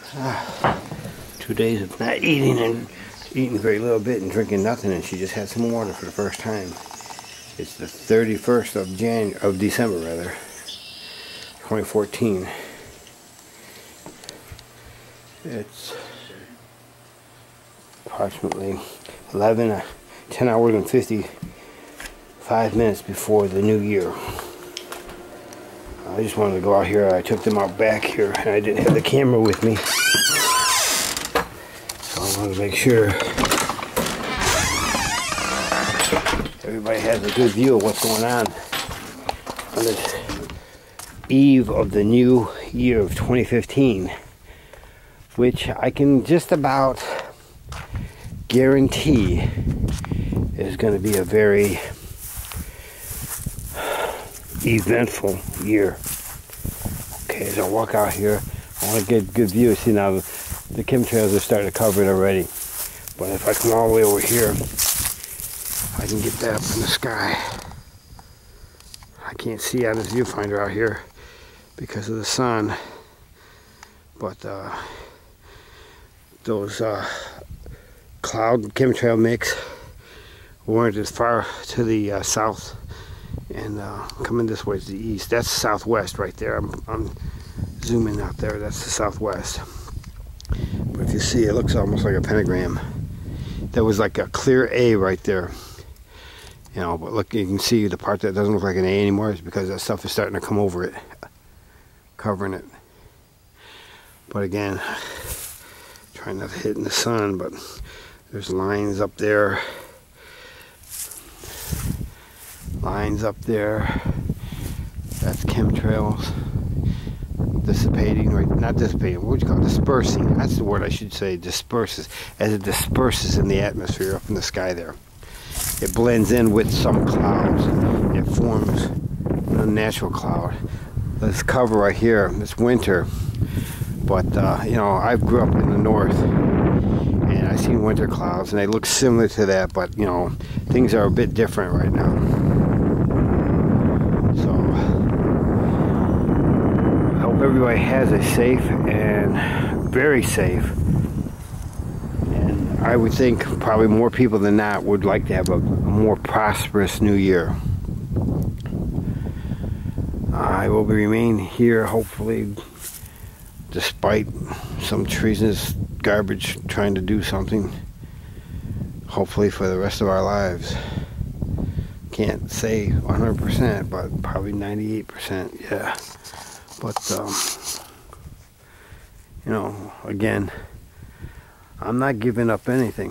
2 days of not eating and eating very little bit and drinking nothing, and she just had some water for the first time. It's the 31st of December, 2014. It's approximately 10 hours and 55 minutes before the new year. I just wanted to go out here. I took them out back here, and I didn't have the camera with me. So I wanted to make sure everybody has a good view of what's going on this eve of the new year of 2015, which I can just about guarantee is going to be a very eventful year. Okay, as I walk out here, I want to get a good view. See, now the chemtrails are starting to cover it already, but if I come all the way over here, I can get that up in the sky. I can't see on this viewfinder out here because of the sun, but those cloud chemtrail mix weren't as far to the south and coming this way to the east. That's southwest right there. I'm zooming out there. That's the southwest. But if you see, it looks almost like a pentagram. There was like a clear A right there. You know, but look, you can see the part that doesn't look like an A anymore is because that stuff is starting to come over it, covering it. But again, trying not to hit in the sun, but there's lines up there. Lines up there. That's chemtrails dissipating, right? Not dissipating. What would you call it? Dispersing. That's the word I should say. Disperses, as it disperses in the atmosphere up in the sky there. It blends in with some clouds. It forms a natural cloud. This cover right here, it's winter, but you know, I grew up in the north, and I've seen winter clouds, and they look similar to that, but you know, things are a bit different right now. So I hope everybody has a safe and very safe, and I would think probably more people than not would like to have a more prosperous new year. I will remain here, hopefully, despite some treasonous garbage trying to do something, hopefully for the rest of our lives. Can't say 100%, but probably 98%, yeah. But, you know, again, I'm not giving up anything.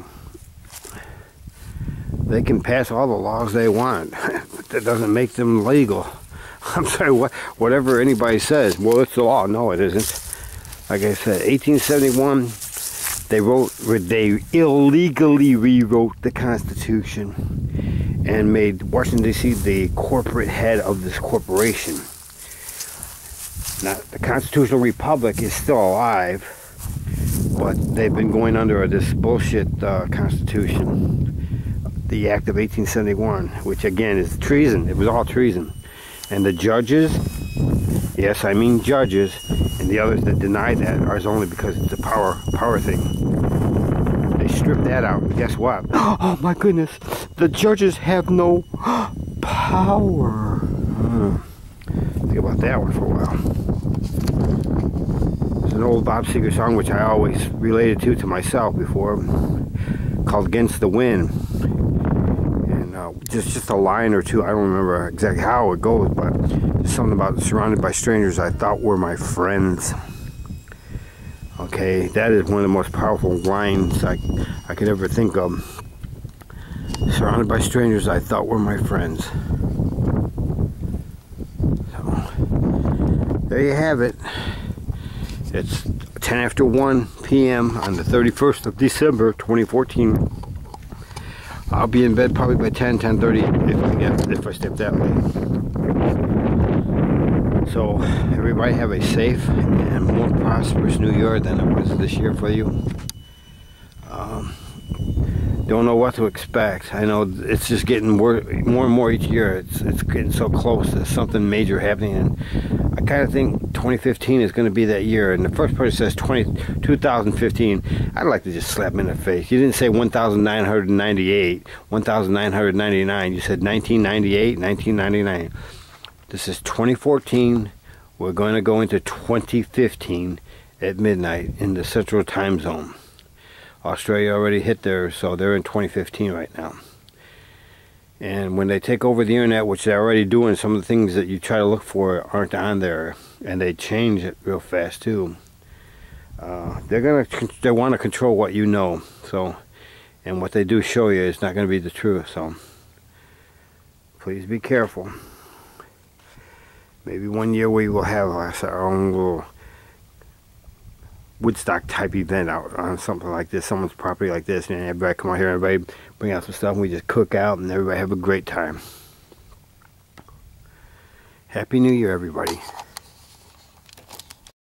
They can pass all the laws they want, but that doesn't make them legal. I'm sorry, whatever anybody says, well, it's the law. No, it isn't. Like I said, 1871, they illegally rewrote the Constitution and made Washington, D.C. the corporate head of this corporation. Now, the Constitutional Republic is still alive, but they've been going under this bullshit Constitution, the Act of 1871, which again is treason. It was all treason. And the judges, yes, I mean judges, and the others that deny that are only because it's a power thing. They stripped that out, and guess what? Oh my goodness, the judges have no power. Think about that one for a while. There's an old Bob Seger song which I always related to myself before, called Against the Wind. Just a line or two, I don't remember exactly how it goes, but something about surrounded by strangers I thought were my friends. Okay, that is one of the most powerful lines I could ever think of. Surrounded by strangers I thought were my friends. So, there you have it. It's 10 after 1 p.m. on the 31st of December, 2014. I'll be in bed probably by 10:30 if I stay up that late. So everybody have a safe and more prosperous new year than it was this year for you. Don't know what to expect. I know it's just getting more and more each year. It's getting so close to something major happening, and I kind of think 2015 is going to be that year, and the first person says 2015, I'd like to just slap him in the face. You didn't say 1998, 1999. You said 1998, 1999. This is 2014. We're going to go into 2015 at midnight in the Central Time Zone. Australia already hit theirs, so they're in 2015 right now. And when they take over the internet, which they're already doing, some of the things that you try to look for aren't on there, and they change it real fast too. They want to control what you know. So, and what they do show you is not going to be the truth. So, please be careful. Maybe one year we will have our own little Woodstock type event out on something like this, someone's property like this, and everybody come out here, everybody bring out some stuff, and we just cook out, and everybody have a great time. Happy New Year, everybody.